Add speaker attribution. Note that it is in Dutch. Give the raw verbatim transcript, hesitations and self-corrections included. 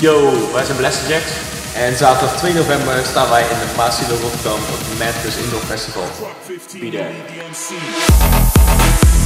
Speaker 1: Yo, wij zijn Blasterjacks. En zaterdag twee november staan wij in de Maasilo Rotterdam op het Madness Indoor Festival. Be there.